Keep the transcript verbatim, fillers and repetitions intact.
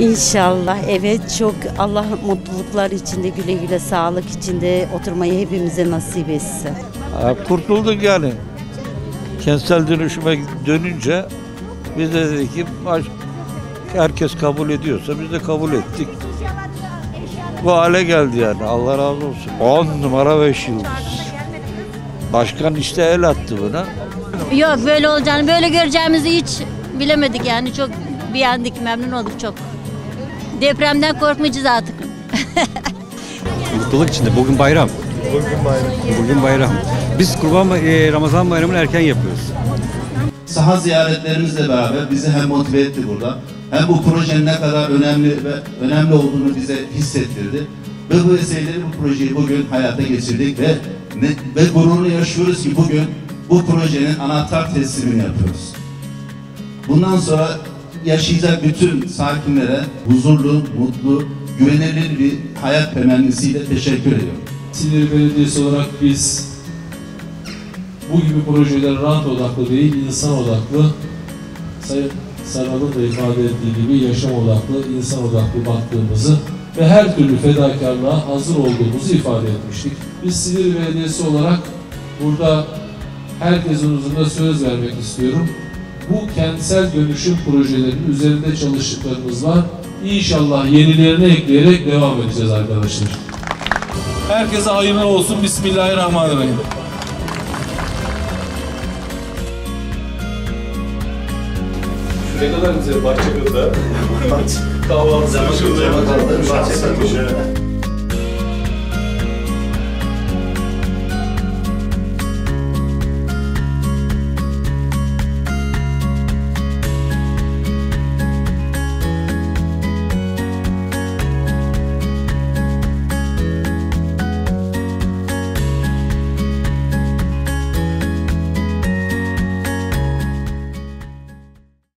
İnşallah, evet, çok Allah mutluluklar içinde, güle güle sağlık içinde oturmayı hepimize nasip etsin. Kurtulduk yani. Kentsel dönüşüme dönünce biz de dedik ki herkes kabul ediyorsa biz de kabul ettik. Bu hale geldi yani, Allah razı olsun. On numara beş yıldız. Başkan işte el attı buna. Yok, böyle olacağını, böyle göreceğimizi hiç bilemedik yani. Çok beğendik, memnun olduk çok. Depremden korkmayacağız artık. Mutluluk içinde. Bugün bayram. Bugün bayram. Bugün bayram. Biz Kurban e, Ramazan bayramını erken yapıyoruz. Saha ziyaretlerimizle beraber bizi hem motive etti burada, hem bu projenin ne kadar önemli ve önemli olduğunu bize hissettirdi. Ve bu vesileyle bu projeyi bugün hayata geçirdik ve ne, ve gururunu yaşıyoruz ki bugün bu projenin anahtar teslimini yapıyoruz. Bundan sonra yaşayacak bütün sakinlere huzurlu, mutlu, güvenilir bir hayat temennisiyle teşekkür ediyorum. Silivri Belediyesi olarak biz bu gibi projeler rant odaklı değil, insan odaklı, Sayın Saral'ın da ifade ettiği gibi yaşam odaklı, insan odaklı baktığımızı ve her türlü fedakarlığa hazır olduğumuzu ifade etmiştik. Biz Silivri Belediyesi olarak burada herkesin huzurunda söz vermek istiyorum. Bu kentsel dönüşüm projelerinin üzerinde çalıştıklarımız var. İnşallah yenilerini ekleyerek devam edeceğiz arkadaşlar. Herkese hayırlı olsun. Bismillahirrahmanirrahim. Ne kadar güzel bahçe kıldı. Kahvaltı. Bahçe kıldı.